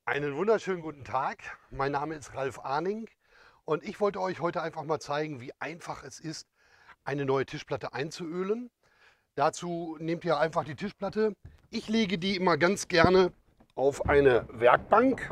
Einen wunderschönen guten Tag. Mein Name ist Ralf Arning und ich wollte euch heute einfach mal zeigen, wie einfach es ist, eine neue Tischplatte einzuölen. Dazu nehmt ihr einfach die Tischplatte. Ich lege die immer ganz gerne auf eine Werkbank.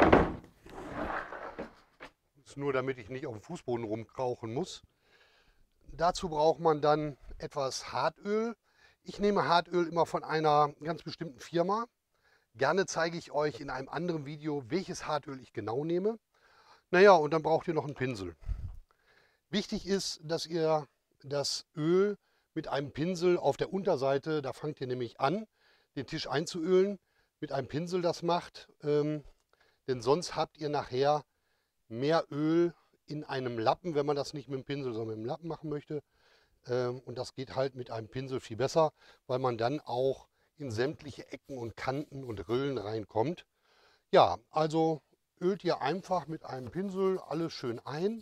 Das ist nur, damit ich nicht auf dem Fußboden rumkrauchen muss. Dazu braucht man dann etwas Hartöl. Ich nehme Hartöl immer von einer ganz bestimmten Firma. Gerne zeige ich euch in einem anderen Video, welches Hartöl ich genau nehme. Naja, und dann braucht ihr noch einen Pinsel. Wichtig ist, dass ihr das Öl mit einem Pinsel auf der Unterseite, da fangt ihr nämlich an, den Tisch einzuölen, mit einem Pinsel das macht. Denn sonst habt ihr nachher mehr Öl in einem Lappen, wenn man das nicht mit dem Pinsel, sondern mit dem Lappen machen möchte. Und das geht halt mit einem Pinsel viel besser, weil man dann auch in sämtliche Ecken und Kanten und Rillen reinkommt. Ja, also ölt ihr einfach mit einem Pinsel alles schön ein.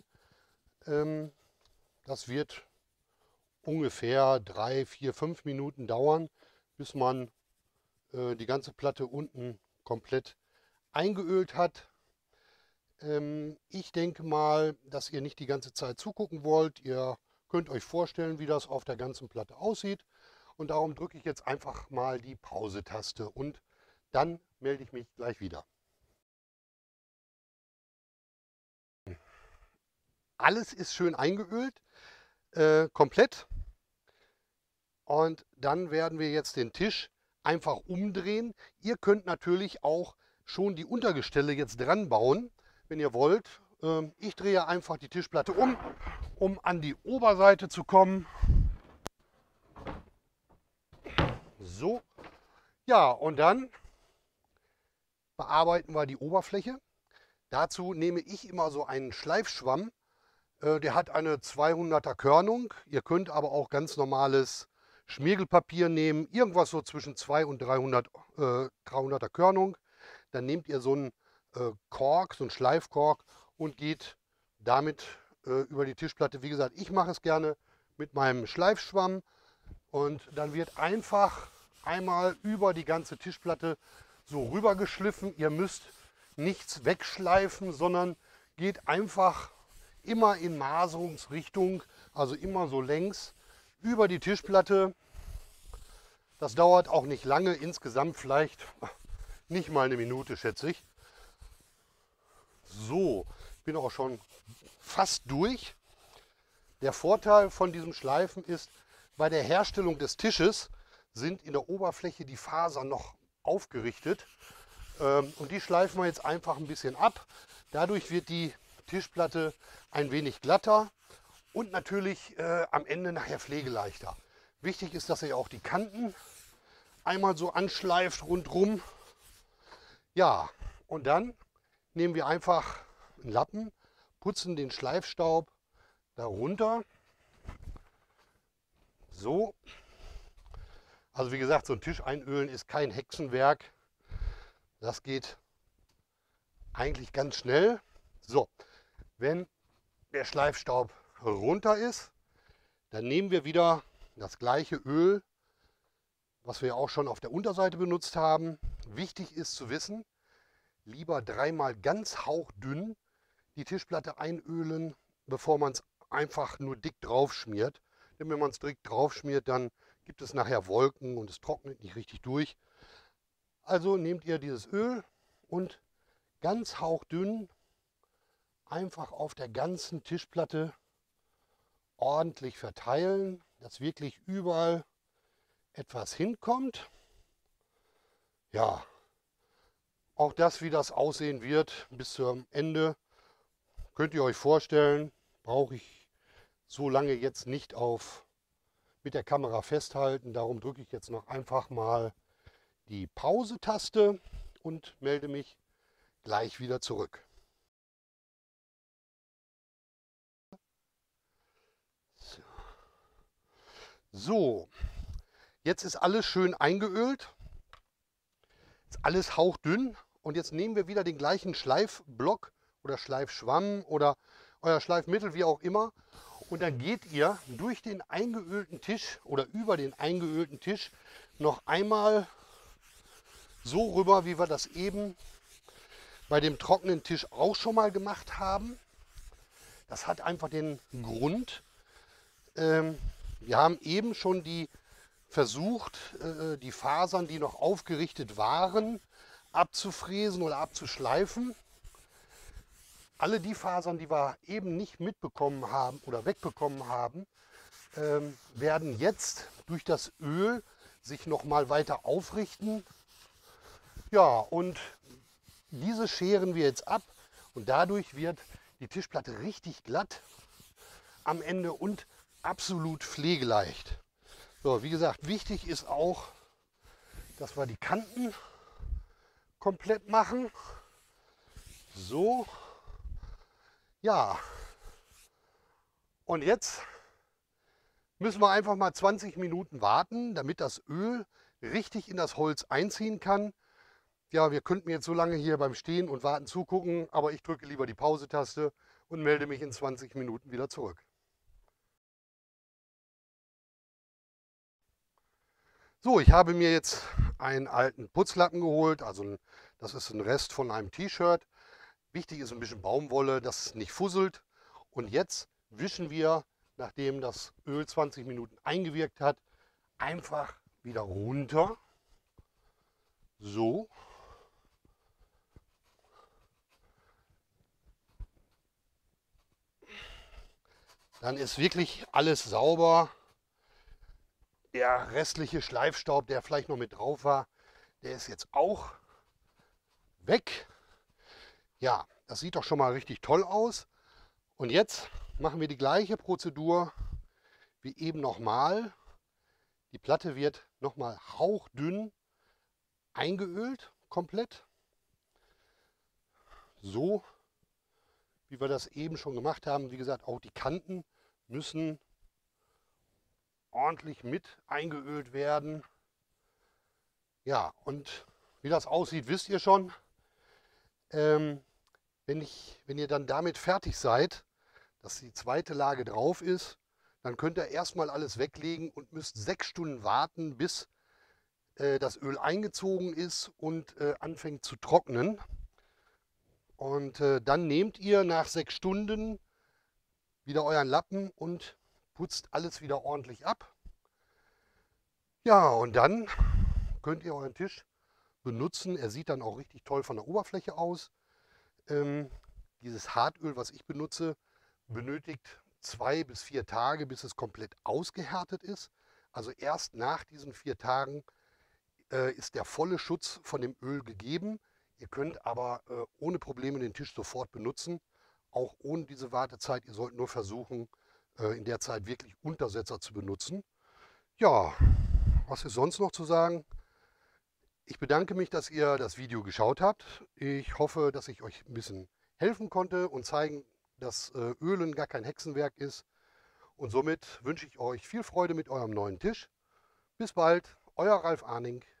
Das wird ungefähr 3, 4, 5 Minuten dauern, bis man die ganze Platte unten komplett eingeölt hat. Ich denke mal, dass ihr nicht die ganze Zeit zugucken wollt. Ihr könnt euch vorstellen, wie das auf der ganzen Platte aussieht. Und darum drücke ich jetzt einfach mal die Pause-Taste und dann melde ich mich gleich wieder. Alles ist schön eingeölt, komplett. Und dann werden wir jetzt den Tisch einfach umdrehen. Ihr könnt natürlich auch schon die Untergestelle jetzt dran bauen, wenn ihr wollt. Ich drehe einfach die Tischplatte um an die Oberseite zu kommen. So, ja, und dann bearbeiten wir die Oberfläche. Dazu nehme ich immer so einen Schleifschwamm. Der hat eine 200er Körnung. Ihr könnt aber auch ganz normales Schmirgelpapier nehmen. Irgendwas so zwischen 200 und 300er Körnung. Dann nehmt ihr so einen Kork, so einen Schleifkork und geht damit über die Tischplatte. Wie gesagt, ich mache es gerne mit meinem Schleifschwamm. Und dann wird einfach einmal über die ganze Tischplatte so rüber geschliffen. Ihr müsst nichts wegschleifen, sondern geht einfach immer in Maserungsrichtung, also immer so längs über die Tischplatte. Das dauert auch nicht lange, insgesamt vielleicht nicht mal eine Minute, schätze ich. So, bin auch schon fast durch. Der Vorteil von diesem Schleifen ist, bei der Herstellung des Tisches sind in der Oberfläche die Fasern noch aufgerichtet. Und die schleifen wir jetzt einfach ein bisschen ab. Dadurch wird die Tischplatte ein wenig glatter und natürlich am Ende nachher pflegeleichter. Wichtig ist, dass ihr auch die Kanten einmal so anschleift rundherum. Ja, und dann nehmen wir einfach einen Lappen, putzen den Schleifstaub darunter. So. Also wie gesagt, so ein Tisch einölen ist kein Hexenwerk. Das geht eigentlich ganz schnell. So, wenn der Schleifstaub runter ist, dann nehmen wir wieder das gleiche Öl, was wir auch schon auf der Unterseite benutzt haben. Wichtig ist zu wissen, lieber dreimal ganz hauchdünn die Tischplatte einölen, bevor man es einfach nur dick drauf schmiert. Denn wenn man es dick drauf schmiert, dann gibt es nachher Wolken und es trocknet nicht richtig durch. Also nehmt ihr dieses Öl und ganz hauchdünn einfach auf der ganzen Tischplatte ordentlich verteilen, dass wirklich überall etwas hinkommt. Ja, auch das, wie das aussehen wird bis zum Ende, könnt ihr euch vorstellen, brauche ich so lange jetzt nicht mit der Kamera festhalten. Darum drücke ich jetzt noch einfach mal die Pause-Taste und melde mich gleich wieder zurück. So, jetzt ist alles schön eingeölt. Ist alles hauchdünn. Und jetzt nehmen wir wieder den gleichen Schleifblock oder Schleifschwamm oder euer Schleifmittel, wie auch immer. Und dann geht ihr durch den eingeölten Tisch oder über den eingeölten Tisch noch einmal so rüber, wie wir das eben bei dem trockenen Tisch auch schon mal gemacht haben. Das hat einfach den Grund, wir haben eben schon versucht, die Fasern, die noch aufgerichtet waren, abzufräsen oder abzuschleifen. Alle die Fasern, die wir eben nicht mitbekommen haben oder wegbekommen haben, werden jetzt durch das Öl sich noch mal weiter aufrichten. Ja, und diese scheren wir jetzt ab und dadurch wird die Tischplatte richtig glatt am Ende und absolut pflegeleicht. So, wie gesagt, wichtig ist auch, dass wir die Kanten komplett machen. So, ja. Und jetzt müssen wir einfach mal 20 Minuten warten, damit das Öl richtig in das Holz einziehen kann. Ja, wir könnten jetzt so lange hier beim Stehen und Warten zugucken, aber ich drücke lieber die Pause-Taste und melde mich in 20 Minuten wieder zurück. So, ich habe mir jetzt einen alten Putzlappen geholt, also das ist ein Rest von einem T-Shirt. Wichtig ist ein bisschen Baumwolle, dass es nicht fusselt. Und jetzt wischen wir, nachdem das Öl 20 Minuten eingewirkt hat, einfach wieder runter. So. Dann ist wirklich alles sauber. Der restliche Schleifstaub, der vielleicht noch mit drauf war, der ist jetzt auch weg. Ja, das sieht doch schon mal richtig toll aus. Und jetzt machen wir die gleiche Prozedur wie eben nochmal. Die Platte wird nochmal hauchdünn eingeölt, komplett. So wie wir das eben schon gemacht haben. Wie gesagt, auch die Kanten müssen ordentlich mit eingeölt werden. Ja, und wie das aussieht, wisst ihr schon. Wenn ihr dann damit fertig seid, dass die zweite Lage drauf ist, dann könnt ihr erstmal alles weglegen und müsst 6 Stunden warten, bis das Öl eingezogen ist und anfängt zu trocknen. Und dann nehmt ihr nach 6 Stunden wieder euren Lappen und putzt alles wieder ordentlich ab. Ja, und dann könnt ihr euren Tisch benutzen. Er sieht dann auch richtig toll von der Oberfläche aus. Dieses Hartöl, was ich benutze, benötigt 2 bis 4 Tage, bis es komplett ausgehärtet ist. Also erst nach diesen 4 Tagen ist der volle Schutz von dem Öl gegeben. Ihr könnt aber ohne Probleme den Tisch sofort benutzen, auch ohne diese Wartezeit. Ihr sollt nur versuchen, in der Zeit wirklich Untersetzer zu benutzen. Ja, was ist sonst noch zu sagen? Ich bedanke mich, dass ihr das Video geschaut habt. Ich hoffe, dass ich euch ein bisschen helfen konnte und zeigen, dass Ölen gar kein Hexenwerk ist. Und somit wünsche ich euch viel Freude mit eurem neuen Tisch. Bis bald, euer Ralf Arning.